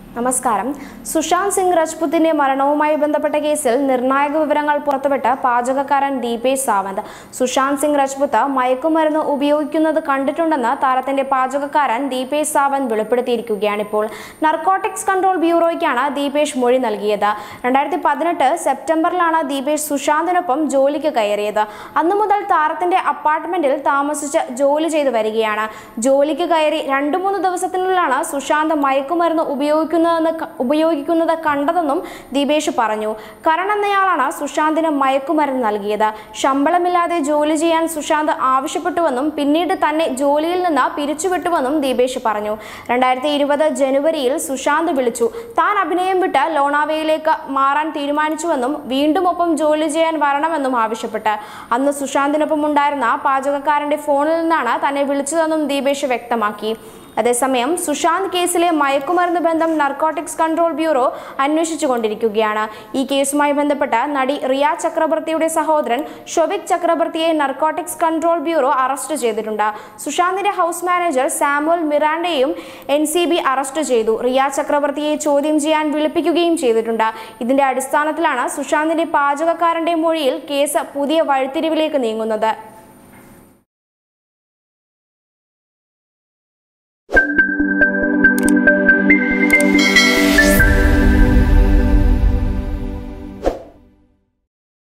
നമസ്കാരം. സുശാന്ത് സിംഗ് രജ്പുത്തിന്റെ മരണവുമായി ബന്ധപ്പെട്ട കേസിൽ നിർണായക വിവരങ്ങൾ പുറത്തുവിട്ട പാചകക്കാരൻ ദീപേഷ് സാവന്ത്. സുശാന്ത് സിംഗ് രജ്പുത്ത് മയക്കുമരുന്ന് ഉപയോഗിക്കുന്നത് കണ്ടിട്ടുണ്ടെന്ന് താരത്തിന്റെ പാചകക്കാരൻ ദീപേഷ് സാവന്ത് വെളിപ്പെടുത്തിയിരിക്കുകയാണ്. ഇപ്പോൾ നർക്കോട്ടിക്സ് കൺട്രോൾ ബ്യൂറോയ്ക്കാണ് ദീപേഷ് മൊഴി നൽകിയത്. 2018 സെപ്റ്റംബറിലാണ് ദീപേഷ് സുശാന്തിനൊപ്പം ജോലിക്ക് കയറിയത്. അന്നു മുതൽ താരത്തിന്റെ അപ്പാർട്ട്മെന്റിൽ താമസിച്ച് ജോലി ചെയ്തു വരികയാണ്. ജോലിക്ക് കയറി 2-3 ദിവസത്തിനുള്ളിലാണ് സുശാന്ത് മയക്കുമരുന്ന് ഉപയോഗിക്കുന്നത് കണ്ടതെന്നും ദീപേഷ് പറഞ്ഞു. കരൺ എന്നയാളാണ് സുശാന്തിന് മയക്കുമരുന്ന് നൽകിയത്. ശമ്പളമില്ലാതെ ജോലി ചെയ്യാൻ സുശാന്ത് ആവശ്യപ്പെട്ടുവെന്നും പിന്നീട് തന്നെ ജോലിയിൽ നിന്ന് പിരിച്ചുവിട്ടുവെന്നും ദീപേഷ് പറഞ്ഞു. 2020 ജനുവരിയിൽ സുശാന്ത് വിളിച്ചു. താൻ അഭിനയം വിട്ട് ലോണാവയിലേക്ക് മാറാൻ തീരുമാനിച്ചുവെന്നും വീണ്ടും ഒപ്പം ജോലി ചെയ്യാൻ വരണമെന്നും ആവശ്യപ്പെട്ട്. അന്ന് സുശാന്തിനൊപ്പം ഉണ്ടായിരുന്ന പാചകക്കാരന്റെ ഫോണിൽ നിന്നാണ് തന്നെ വിളിച്ചതെന്നും ദീപേഷ് വ്യക്തമാക്കി. അതേസമയം സുശാന്ത് കേസിലെ മയക്കുമരുന്ന് ബന്ധം നർക്കോട്ടിക്സ് കൺട്രോൾ ബ്യൂറോ അന്വേഷിച്ചുകൊണ്ടിരിക്കുകയാണ്. ഈ കേസുമായി ബന്ധപ്പെട്ട് നടി റിയ ചക്രബർത്തിയുടെ സഹോദരൻ ഷൊവിക് ചക്രബർത്തിയെ നർക്കോട്ടിക്സ് കൺട്രോൾ ബ്യൂറോ അറസ്റ്റ് ചെയ്തിട്ടുണ്ട്. സുശാന്തിന്റെ ഹൗസ് മാനേജർ സാമുവൽ മിറാണ്ടയെയും NCB അറസ്റ്റ് ചെയ്തു. റിയ ചക്രബർത്തിയെ ചോദ്യം ചെയ്യാൻ വിളിപ്പിക്കുകയും ചെയ്തിട്ടുണ്ട്. ഇതിന്റെ അടിസ്ഥാനത്തിലാണ് സുശാന്തിന്റെ പാചകക്കാരന്റെ മൊഴിയിൽ കേസ് പുതിയ വഴിത്തിരിവിലേക്ക് നീങ്ങുന്നത്.